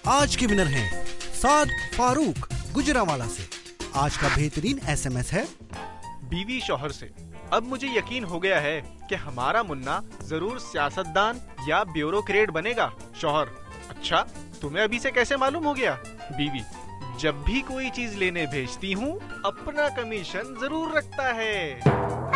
आज के विनर हैं साद फारूक गुजरावाला से। आज का बेहतरीन एसएमएस है बीवी शौहर से। अब मुझे यकीन हो गया है कि हमारा मुन्ना जरूर सियासतदान या ब्यूरोक्रेट बनेगा। शौहर: अच्छा, तुम्हें अभी से कैसे मालूम हो गया? बीवी: जब भी कोई चीज लेने भेजती हूँ अपना कमीशन जरूर रखता है।